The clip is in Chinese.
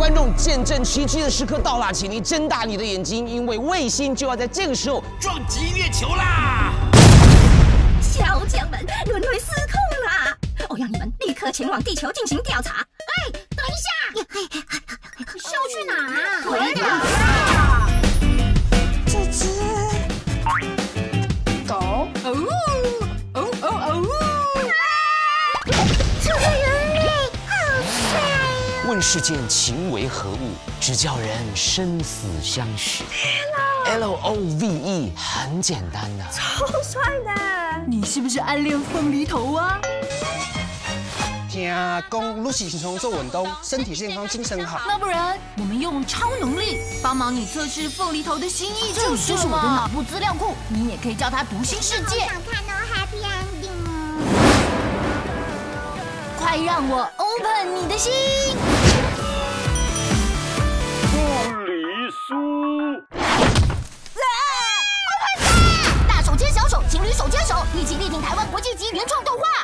观众，见证奇迹的时刻到啦，请你睁大你的眼睛，因为卫星就要在这个时候撞击月球啦！ 小将们，轮回失控啦！我要你们立刻前往地球进行调查。哎，等一下，是要去哪啊？回哪？ 这只狗。 哦！这个人类好帅哦！ 问世间情为何物，只叫人生死相许。LOVE 很简单的， 超帅的。 你是不是暗恋凤梨头啊？ 听讲你是常做运动，身体健康，精神好。 那不然我们用超能力帮忙你测试凤梨头的心意， 这就是我的脑部资料库，你也可以叫它读心世界。 想看哦 ，Happy Ending 哦！ 快让我 open 你的心！ 凤梨酥。 大手牵小手，情侣手牵手，一起力挺台湾国际级原创动画。